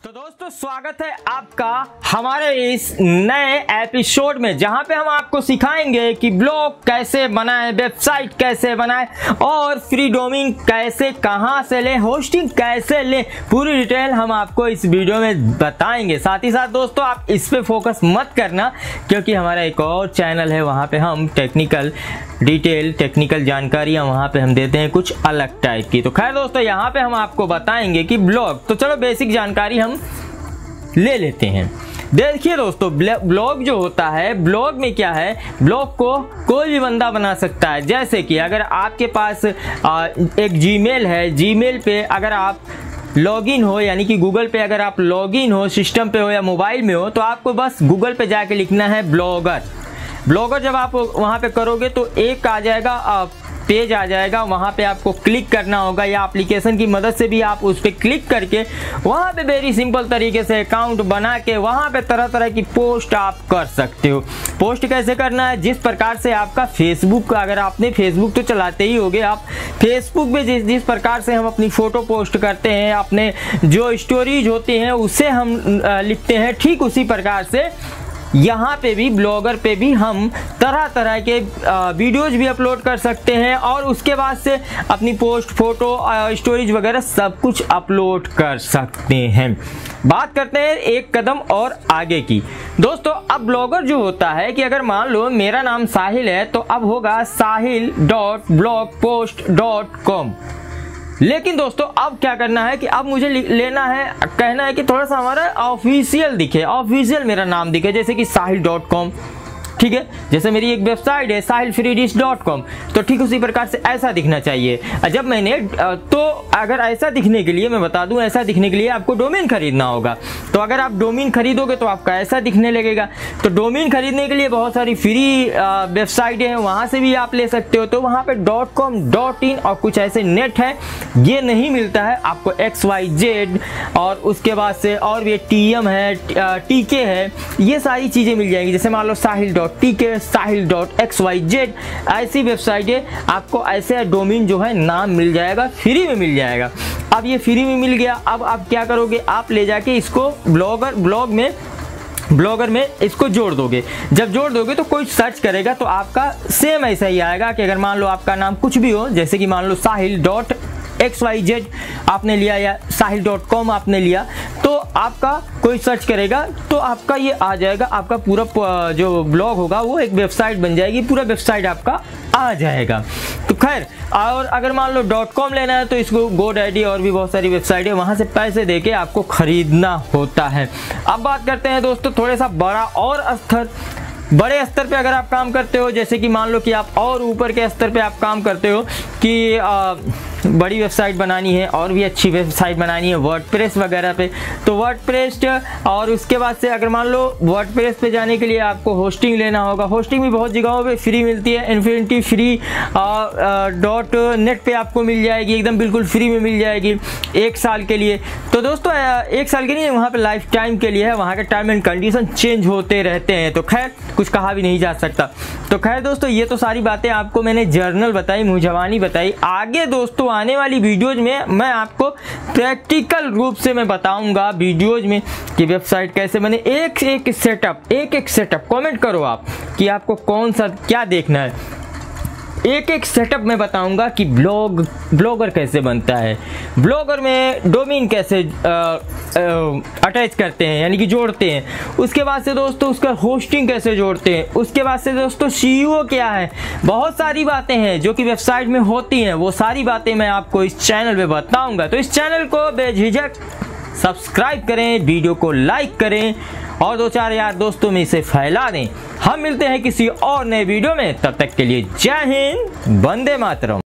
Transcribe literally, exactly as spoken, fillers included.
तो दोस्तों स्वागत है आपका हमारे इस नए एपिसोड में, जहां पे हम आपको सिखाएंगे कि ब्लॉग कैसे बनाएं, वेबसाइट कैसे बनाएं और फ्री डोमेन कैसे कहां से लें, होस्टिंग कैसे लें। पूरी डिटेल हम आपको इस वीडियो में बताएंगे। साथ ही साथ दोस्तों आप इस पे फोकस मत करना, क्योंकि हमारा एक और चैनल है, वहां पे हम टेक्निकल डिटेल टेक्निकल जानकारियां वहां पे हम देते हैं कुछ अलग टाइप की। तो खैर दोस्तों यहाँ पे हम आपको बताएंगे कि ब्लॉग, तो चलो बेसिक जानकारी हम ले लेते हैं। देखिए दोस्तों, ब्लॉग जो होता है, ब्लॉग में क्या है, ब्लॉग को कोई भी बंदा बना सकता है। जैसे कि अगर आपके पास आ, एक जीमेल है, जीमेल पे अगर आप लॉगिन हो, यानी कि गूगल पे अगर आप लॉगिन हो, सिस्टम पे हो या मोबाइल में हो, तो आपको बस गूगल पे जाके लिखना है ब्लॉगर। ब्लॉगर जब आप वहाँ पे करोगे तो एक आ जाएगा, पेज आ जाएगा, वहाँ पे आपको क्लिक करना होगा या एप्लीकेशन की मदद से भी आप उस पर क्लिक करके वहाँ पे वेरी सिंपल तरीके से अकाउंट बना के वहाँ पे तरह तरह की पोस्ट आप कर सकते हो। पोस्ट कैसे करना है, जिस प्रकार से आपका फेसबुक, अगर आपने फेसबुक तो चलाते ही होगे आप, फेसबुक पे जिस जिस प्रकार से हम अपनी फ़ोटो पोस्ट करते हैं, अपने जो स्टोरीज होती हैं उसे हम लिखते हैं, ठीक उसी प्रकार से यहाँ पे भी ब्लॉगर पे भी हम तरह तरह के वीडियोज भी अपलोड कर सकते हैं और उसके बाद से अपनी पोस्ट, फोटो, स्टोरीज वगैरह सब कुछ अपलोड कर सकते हैं। बात करते हैं एक कदम और आगे की। दोस्तों अब ब्लॉगर जो होता है कि अगर मान लो मेरा नाम साहिल है, तो अब होगा Sahil dot blog post dot com. लेकिन दोस्तों अब क्या करना है कि अब मुझे लेना है, कहना है कि थोड़ा सा हमारा ऑफिशियल दिखे, ऑफिशियल मेरा नाम दिखे, जैसे कि साहिल डॉट कॉम, ठीक है। जैसे मेरी एक वेबसाइट है Sahil free dish dot com, तो ठीक उसी प्रकार से ऐसा दिखना चाहिए। जब मैंने तो अगर ऐसा दिखने के लिए मैं बता दूं, ऐसा दिखने के लिए आपको डोमेन खरीदना होगा। तो अगर आप डोमेन खरीदोगे तो आपका ऐसा दिखने लगेगा। तो डोमेन खरीदने के लिए बहुत सारी फ्री वेबसाइटें हैं, वहाँ से भी आप ले सकते हो। तो वहाँ पे डॉट कॉम, डॉट इन और कुछ ऐसे नेट है, ये नहीं मिलता है आपको। एक्स वाई जेड और उसके बाद से और भी टी एम है, टी के है, ये सारी चीज़ें मिल जाएंगी। जैसे मान लो Sahil dot T K, Sahil dot X Y Z, ऐसी वेबसाइटें आपको ऐसे डोमेन जो है नाम मिल जाएगा, फ्री में मिल जाएगा। अब ये फ्री में मिल गया, अब आप क्या करोगे, आप ले जाके इसको ब्लॉगर ब्लॉग में ब्लॉगर में इसको जोड़ दोगे। जब जोड़ दोगे तो कोई सर्च करेगा तो आपका सेम ऐसा ही आएगा कि अगर मान लो आपका नाम कुछ भी हो, जैसे कि मान लो Sahil dot X Y Z आपने लिया या साहिल डॉट कॉम आपने लिया, तो आपका कोई सर्च करेगा तो आपका ये आ जाएगा, आपका पूरा जो ब्लॉग होगा वो एक वेबसाइट बन जाएगी, पूरा वेबसाइट आपका आ जाएगा। तो खैर, और अगर मान लो डॉट कॉम लेना है तो इसको गोडैडी और भी बहुत सारी वेबसाइट है, वहाँ से पैसे देके आपको खरीदना होता है। अब बात करते हैं दोस्तों थोड़ा सा बड़ा और स्तर, बड़े स्तर पे अगर आप काम करते हो, जैसे कि मान लो कि आप और ऊपर के स्तर पे आप काम करते हो कि आ, बड़ी वेबसाइट बनानी है और भी अच्छी वेबसाइट बनानी है वर्डप्रेस वगैरह पे, तो वर्डप्रेस और उसके बाद से अगर मान लो वर्डप्रेस पे जाने के लिए आपको होस्टिंग लेना होगा। होस्टिंग भी बहुत जगहों पे फ्री मिलती है, इन्फिनिटी फ्री डॉट नेट पे आपको मिल जाएगी, एकदम बिल्कुल फ्री में मिल जाएगी एक साल के लिए। तो दोस्तों एक साल के नहीं, वहाँ पे लाइफ टाइम के लिए है, वहाँ के टर्म एंड कंडीशन चेंज होते रहते हैं, तो खैर कुछ कहा भी नहीं जा सकता। तो खैर दोस्तों ये तो सारी बातें आपको मैंने जर्नल बताई, मुँह जवानी बताई। आगे दोस्तों आने वाली वीडियोज में मैं आपको प्रैक्टिकल रूप से मैं बताऊंगा वीडियोज में कि वेबसाइट कैसे बने, एक एक सेटअप, एक एक सेटअप। कमेंट करो आप कि आपको कौन सा क्या देखना है, एक एक सेटअप मैं बताऊंगा कि ब्लॉग ब्लॉगर कैसे बनता है, ब्लॉगर में डोमेन कैसे अटैच करते हैं, यानी कि जोड़ते हैं, उसके बाद से दोस्तों उसका होस्टिंग कैसे जोड़ते हैं, उसके बाद से दोस्तों सीईओ क्या है, बहुत सारी बातें हैं जो कि वेबसाइट में होती हैं, वो सारी बातें मैं आपको इस चैनल पे बताऊंगा। तो इस चैनल को बेझिझक सब्सक्राइब करें, वीडियो को लाइक करें और दो चार यार दोस्तों में इसे फैला दें। हम मिलते हैं किसी और नए वीडियो में, तब तक के लिए जय हिंद, वंदे मातरम।